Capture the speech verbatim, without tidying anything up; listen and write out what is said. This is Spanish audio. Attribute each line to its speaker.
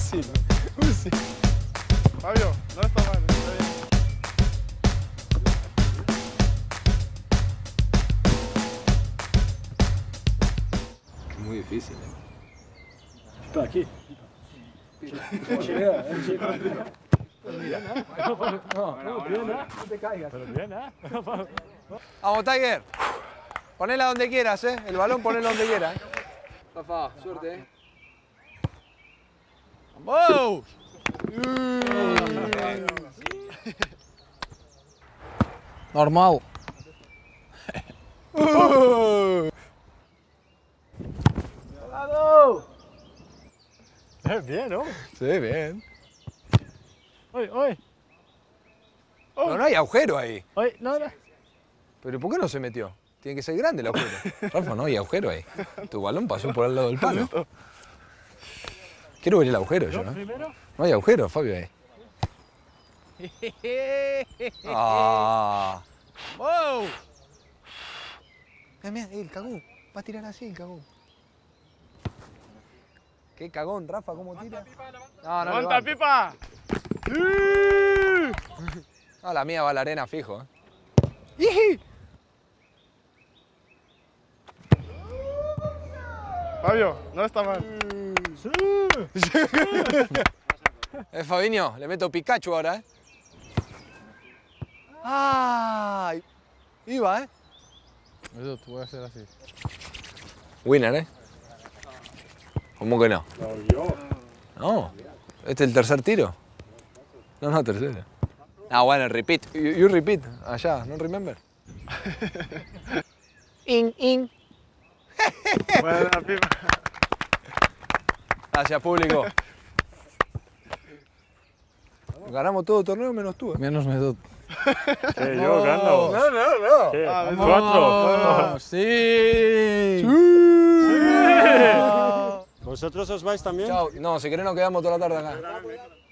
Speaker 1: sí, uy, sí.
Speaker 2: Fabio, no está mal, está bien.
Speaker 1: Es muy difícil, ¿eh?
Speaker 3: Está aquí.
Speaker 1: Mira.
Speaker 3: No, no, bien, ¿eh? No te caigas. Pero bien, ¿eh?
Speaker 1: Vamos, Tiger. Ponela donde quieras, ¿eh? El balón ponelo donde quieras. ¿eh?
Speaker 4: Rafa, suerte, ¿eh?
Speaker 1: ¡Vamos! Normal.
Speaker 3: Bien, ¿no?
Speaker 1: Sí, bien.
Speaker 3: Oye, oye.
Speaker 1: No, no hay agujero ahí.
Speaker 3: Oye, no, no.
Speaker 1: ¿Pero por qué no se metió? Tiene que ser grande el agujero. Rafa, no hay agujero ahí. Tu balón pasó por al lado del palo. Quiero ver el agujero yo, ¿no?
Speaker 3: Primero.
Speaker 1: No hay agujero, Fabio, ahí. ¡Ah! ¡Wow! Mira, mira, el cagón. Va a tirar así, el cagón. Qué cagón, Rafa, ¿cómo tira? No, no,
Speaker 2: ¡Levanta, Pipa!
Speaker 1: no, la mía va a la arena fijo, ¿eh? ¡Iji!
Speaker 2: Fabio, no está mal.
Speaker 1: Eh, Fabiño, le meto Pikachu ahora, ¿eh? ¡Ay! Iba, ¿eh?
Speaker 2: Eso, tú puedes hacer así.
Speaker 1: Winner, ¿eh? ¿Cómo que no?
Speaker 2: No, yo.
Speaker 1: No. ¿Este es el tercer tiro? No, no, tercero. Ah, bueno, repeat. You, you repeat. Allá, ¿no remember? In, in.
Speaker 2: Buena, Pipa.
Speaker 1: Gracias, público. Ganamos todo el torneo menos tú, ¿eh?
Speaker 3: Menos Medut.
Speaker 2: Eh, yo gano.
Speaker 1: No, no, no.
Speaker 2: ¿Qué?
Speaker 3: Ah,
Speaker 2: Cuatro.
Speaker 3: ¡Sí!
Speaker 1: Sí.
Speaker 3: ¿Vosotros os vais también?
Speaker 1: Chao. No, si querés nos quedamos toda la tarde acá.